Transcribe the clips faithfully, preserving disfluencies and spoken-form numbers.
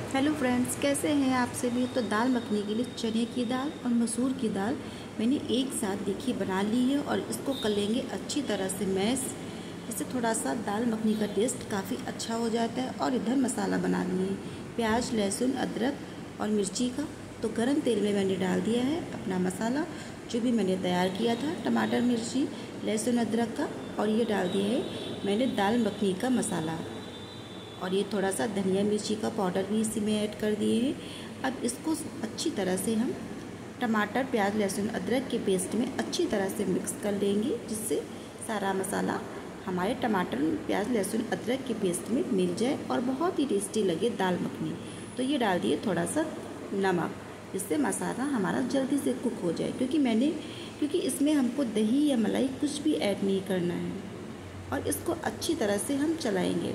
Hello friends, कैसे हैं आप सभी। तो दाल मखनी के लिए चने की दाल और मसूर की दाल मैंने एक साथ देखिए बना ली है और इसको कर लेंगे अच्छी तरह से मैश। इससे थोड़ा सा दाल मखनी का टेस्ट काफ़ी अच्छा हो जाता है। और इधर मसाला बना लिए प्याज, लहसुन, अदरक और मिर्ची का। तो गरम तेल में मैंने डाल दिया है अपना मसाला जो भी मैंने तैयार किया था, टमाटर, मिर्ची, लहसुन, अदरक का। और ये डाल दिया है मैंने दाल मखनी का मसाला। और ये थोड़ा सा धनिया मिर्ची का पाउडर भी इसी में ऐड कर दिए हैं। अब इसको अच्छी तरह से हम टमाटर, प्याज, लहसुन, अदरक के पेस्ट में अच्छी तरह से मिक्स कर लेंगे, जिससे सारा मसाला हमारे टमाटर, प्याज, लहसुन, अदरक के पेस्ट में मिल जाए और बहुत ही टेस्टी लगे दाल मखनी। तो ये डाल दिए थोड़ा सा नमक, जिससे मसाला हमारा जल्दी से कुक हो जाए, क्योंकि मैंने क्योंकि इसमें हमको दही या मलाई कुछ भी ऐड नहीं करना है। और इसको अच्छी तरह से हम चलाएंगे।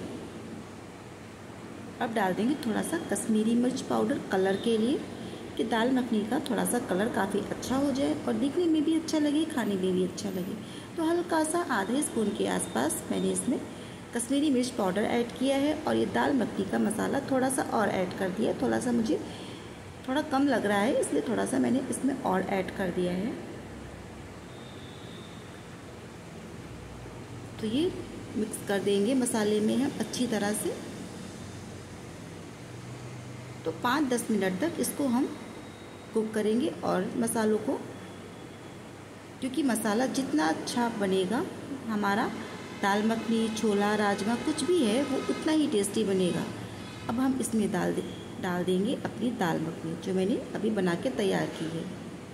अब डाल देंगे थोड़ा सा कश्मीरी मिर्च पाउडर कलर के लिए, कि दाल मखनी का थोड़ा सा कलर काफ़ी अच्छा हो जाए और दिखने में भी अच्छा लगे, खाने में भी अच्छा लगे। तो हल्का सा आधे स्पून के आसपास मैंने इसमें कश्मीरी मिर्च पाउडर ऐड किया है। और ये दाल मखनी का मसाला थोड़ा सा और ऐड कर दिया। थोड़ा सा मुझे थोड़ा कम लग रहा है, इसलिए थोड़ा सा मैंने इसमें और ऐड कर दिया है। तो ये मिक्स कर देंगे मसाले में हम अच्छी तरह से। तो पाँच दस मिनट तक इसको हम कुक करेंगे। और मसालों को, क्योंकि मसाला जितना अच्छा बनेगा हमारा दाल मखनी, छोला, राजमा कुछ भी है, वो उतना ही टेस्टी बनेगा। अब हम इसमें डाल दे डाल देंगे अपनी दाल मखनी जो मैंने अभी बना के तैयार की है।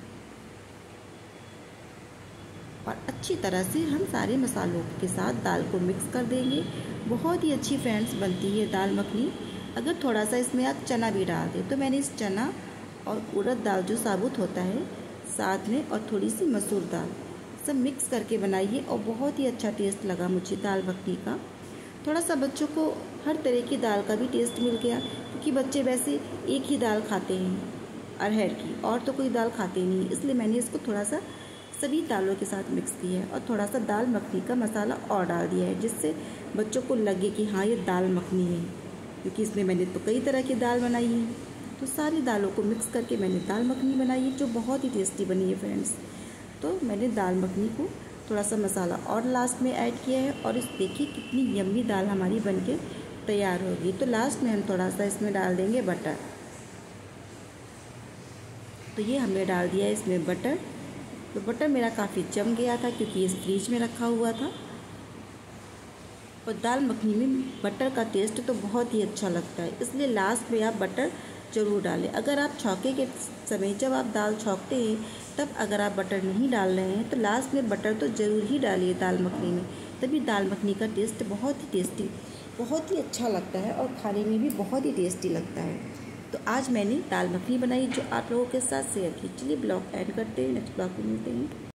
और अच्छी तरह से हम सारे मसालों के साथ दाल को मिक्स कर देंगे। बहुत ही अच्छी फ्रेंड्स बनती है दाल मखनी। अगर थोड़ा सा इसमें आप चना भी डाल दें, तो मैंने इस चना और उड़द दाल जो साबुत होता है साथ में, और थोड़ी सी मसूर दाल, सब मिक्स करके बनाई है। और बहुत ही अच्छा टेस्ट लगा मुझे दाल मखनी का। थोड़ा सा बच्चों को हर तरह की दाल का भी टेस्ट मिल गया, क्योंकि बच्चे वैसे एक ही दाल खाते हैं अरहर की, और तो कोई दाल खाते नहीं। इसलिए मैंने इसको थोड़ा सा सभी दालों के साथ मिक्स किया है। और थोड़ा सा दाल मखनी का मसाला और डाल दिया है, जिससे बच्चों को लगे कि हाँ ये दाल मखनी है, क्योंकि इसमें मैंने तो कई तरह की दाल बनाई है। तो सारी दालों को मिक्स करके मैंने दाल मखनी बनाई है, जो बहुत ही टेस्टी बनी है फ्रेंड्स। तो मैंने दाल मखनी को थोड़ा सा मसाला और लास्ट में ऐड किया है। और इस देखिए कितनी यम्मी दाल हमारी बनके तैयार होगी। तो लास्ट में हम थोड़ा सा इसमें डाल देंगे बटर। तो ये हमने डाल दिया है इसमें बटर। तो बटर मेरा काफ़ी जम गया था, क्योंकि इस फ्रिज में रखा हुआ था। और दाल मखनी में बटर का टेस्ट तो बहुत ही अच्छा लगता है, इसलिए लास्ट में आप बटर ज़रूर डालें। अगर आप छौंके के समय, जब आप दाल छौंकते हैं, तब अगर आप बटर नहीं डाल रहे हैं, तो लास्ट में बटर तो ज़रूर ही डालिए दाल मखनी में। तभी दाल मखनी का टेस्ट बहुत ही टेस्टी, बहुत ही अच्छा लगता है और खाने में भी बहुत ही टेस्टी लगता है। तो आज मैंने दाल मखनी बनाई, जो आप लोगों के साथ शेयर की। चलिए ब्लॉग एंड करते हैं, नेक्स्ट ब्लॉग में मिलते हैं।